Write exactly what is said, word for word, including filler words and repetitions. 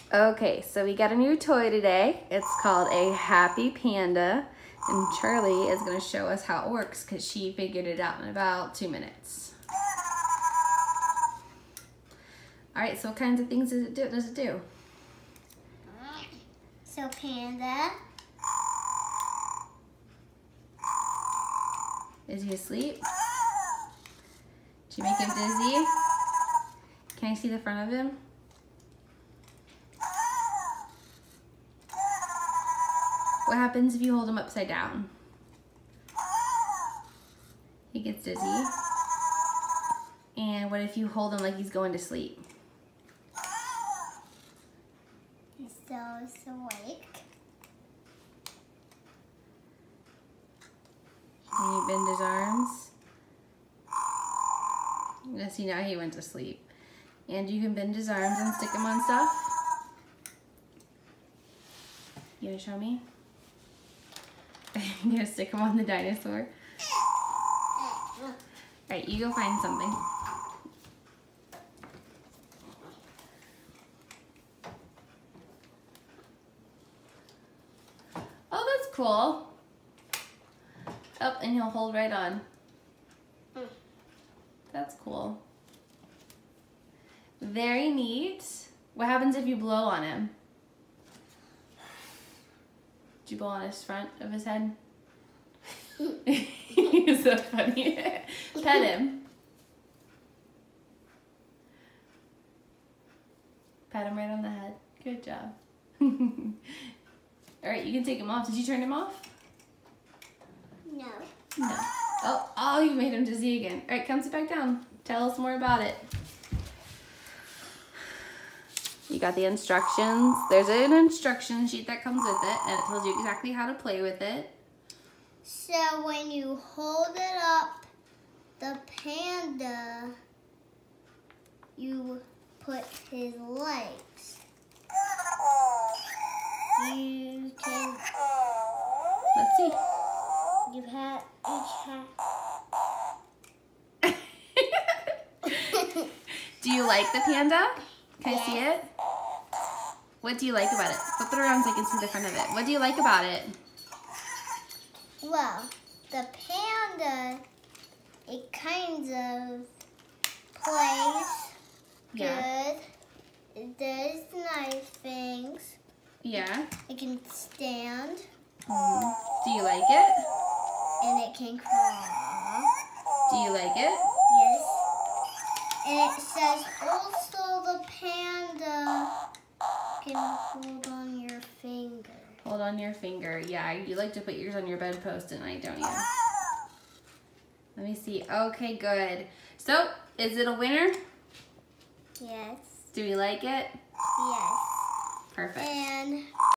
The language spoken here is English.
Okay, so we got a new toy today. It's called a Happy Panda, and Charlie is going to show us how it works because she figured it out in about two minutes. All right, so what kinds of things does it do? Does it do? So Panda. Is he asleep? Did you make him dizzy? Can I see the front of him? What happens if you hold him upside down? He gets dizzy. And what if you hold him like he's going to sleep? He still is awake. Can you bend his arms? Yes, see, now he went to sleep. And you can bend his arms and stick him on stuff. You gonna show me? You gonna stick him on the dinosaur? Alright, you go find something. Oh, that's cool. Up, and he'll hold right on. That's cool. Very neat. What happens if you blow on him? Did you blow on his front of his head? He's so funny. Pet him. Pat him right on the head. Good job. Alright, you can take him off. Did you turn him off? No. No. Oh, oh, you made him dizzy again. Alright, come sit back down. Tell us more about it. You got the instructions. There's an instruction sheet that comes with it, and it tells you exactly how to play with it. So when you hold it up, the panda, you put his legs. You can. Let's see. You have each have. Do you like the panda? Can Yes. I see it? What do you like about it? Flip it around so I can see the front of it. What do you like about it? Well, the panda, it kind of plays Yeah. good. It does nice things. Yeah. It can stand, Mm. Do you like it? and it can crawl. Do you like it? Yes. And it says also the panda can hold on your finger. Hold on your finger. Yeah, you like to put yours on your bedpost at night, don't you? Let me see. Okay, good. So, is it a winner? Yes. Do we like it? Yes. Perfect. And